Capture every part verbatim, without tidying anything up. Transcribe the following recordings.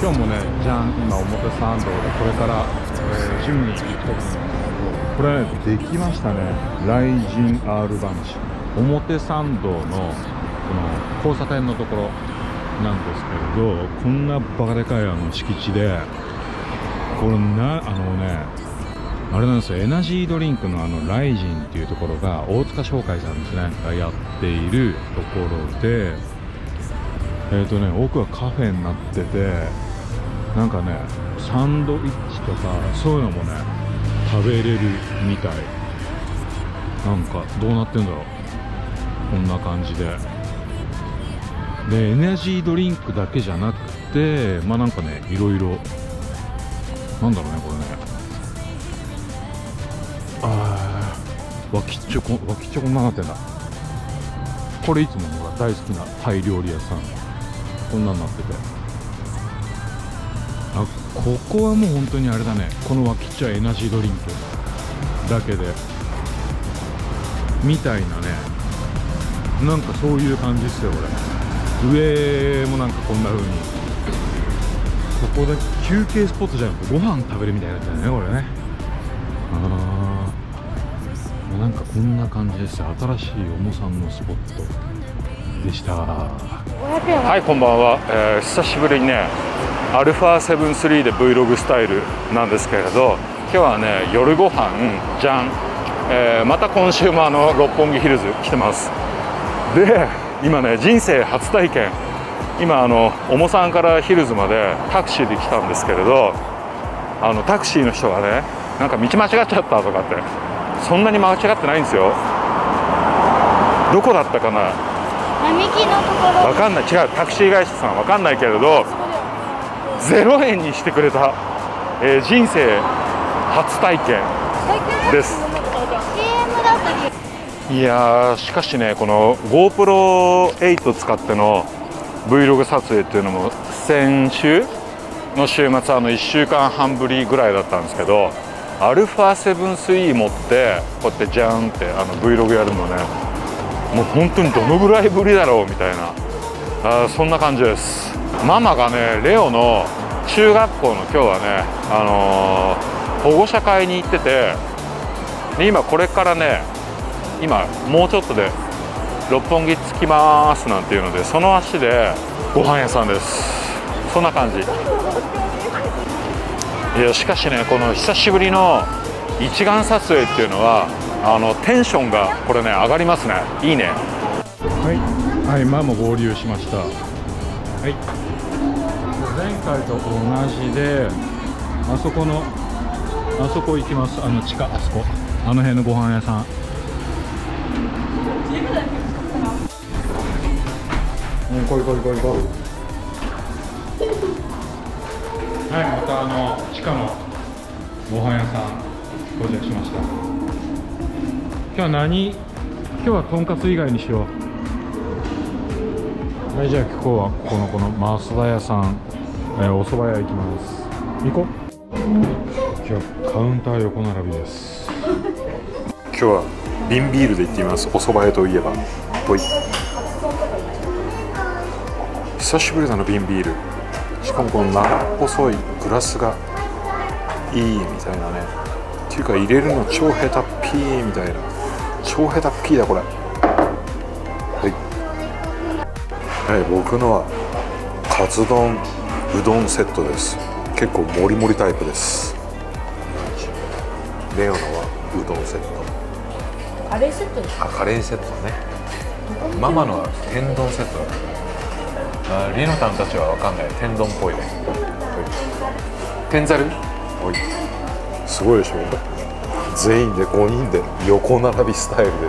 今日もね、じゃん、今表参道でこれから、えー、ジムに行くところなんですけど、これね、できましたね。雷神 R バンチ。表参道のこの交差点のところなんですけれど、こんなバカでかいあの敷地で、これな、あのね、あれなんですよ、エナジードリンクのあの雷神っていうところが大塚商会さんですねがやっているところで、えっとね、奥はカフェになってて、なんかね、サンドイッチとかそういうのもね食べれるみたい。なんかどうなってんだろう、こんな感じで。でエナジードリンクだけじゃなくて、まあなんかね、いろいろなんだろうね、これね、あー、脇っちょこ脇っちょこんななってんだ。これいつも僕が大好きなタイ料理屋さん、こんなになってて、あ、ここはもう本当にあれだね、この脇っちょはエナジードリンクだけでみたいなね、なんかそういう感じですよ。これ上もなんかこんな風に、ここで休憩スポットじゃなくてご飯食べるみたいなやつだよね、これね。あー、なんかこんな感じですよ。新しいおもさんのスポットでした。はい、こんばんは、えー、久しぶりにね アルファセブンスリー で Vlog スタイルなんですけれど、今日はね、夜ご飯じゃん、えー、また今週もあの六本木ヒルズ来てます。で今ね、人生初体験、今あのおもさんからヒルズまでタクシーで来たんですけれど、あのタクシーの人がね、なんか道間違っちゃったとかって、そんなに間違ってないんですよ。どこだったかな、 並木のところ、 わかんない、違う、タクシー会社さんわかんないけれどゼロえんにしてくれた、えー、人生初体験です。いやー、しかしね、この ゴープロエイト 使っての Vlog 撮影っていうのも先週の週末、あのいっしゅうかんはんぶりぐらいだったんですけど、アルファセブンスリー持ってこうやってジャーンってあの Vlog やるのね、もう本当にどのぐらいぶりだろうみたいな、あ、そんな感じです。ママがね、レオの中学校の今日はね、あのー、保護者会に行ってて、で今これからね、今もうちょっとで六本木着きますなんていうので、その足でご飯屋さんです。そんな感じ。いや、しかしね、この久しぶりの一眼撮影っていうのは、あのテンションがこれね上がりますね。いいね。はいはい、ママ合流しました。はい、前回と同じで、あそこのあそこ行きます。あの地下、あそこ、あの辺のご飯屋さん。うん、こいこいこいこい。はい、またあの地下のご飯屋さん到着しました。今日は何？今日はとんかつ以外にしよう。はい、じゃあ今日はこのこの増田屋さん、えー、お蕎麦屋行きます。行こう。今日はカウンター横並びです。今日は瓶ビールで行ってみます。お蕎麦屋といえば。ほい。久しぶりだな、瓶ビール。しかもこの長細いグラスがいいみたいなね。っていうか入れるの超ヘタっぴーみたいな。超ヘタっぴーだこれ。はいはい、僕のはカツ丼うどんセットです。結構モリモリタイプです。レオのはうどんセット。 カレーセットです。 あ、カレーセットね。ママのは天丼セットだ。あ、リノタンたちはわかんない。天丼っぽいね。天ざる。おい。すごいでしょ。全員でごにんで横並びスタイルです。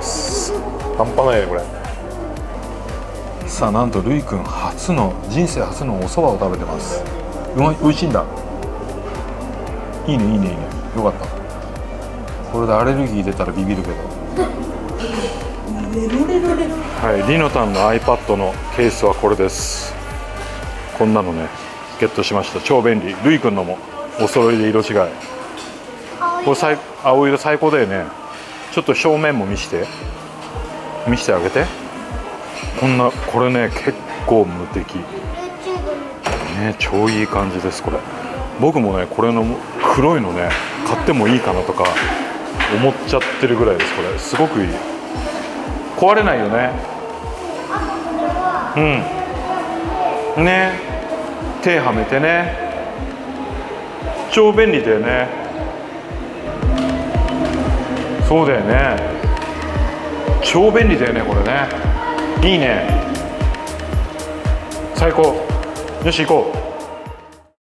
半端ないねこれ。さあ、なんとルイ君初の人生初のお蕎麦を食べてます。うまい、美味しいんだ。いいねいいねいいね。よかった。これでアレルギー出たらビビるけど。はい、リノタンの iPad のケースはこれです。こんなのねゲットしました。超便利。ルイ君のもお揃いで色違い。これ最青色最高だよね。ちょっと正面も見して見してあげて。こんな、これね結構無敵。 ね、超いい感じです。これ僕もねこれの黒いのね買ってもいいかなとか思っちゃってるぐらいです。これすごくいい。壊れないよね。うんね、手はめてね、超便利だよね。そうだよね、超便利だよねこれね。いいね、最高。よし行こう。